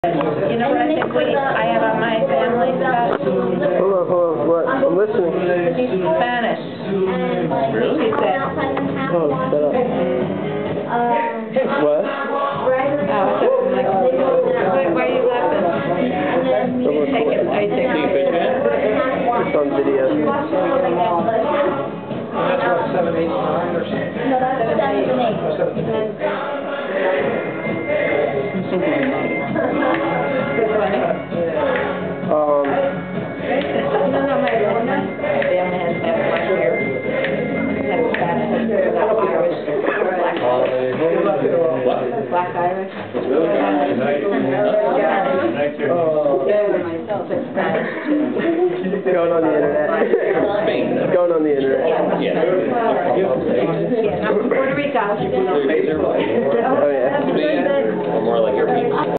You know what I think I have on my family stuff? Hold on, what? I'm listening. Spanish. Really? She said. Oh, shut up. What? Why are you laughing? Take it. I take it. It's on video. That's what, 7, 8, 9 or something? No, that's 7 and 8. Oh, 7 and No, my family has that black hair. That's Spanish. That's Irish. Black Irish. Myself, it's Spanish too. It's going on the internet. It's going on the internet. Yeah, Puerto Rico. Oh, yeah. Or more like your people.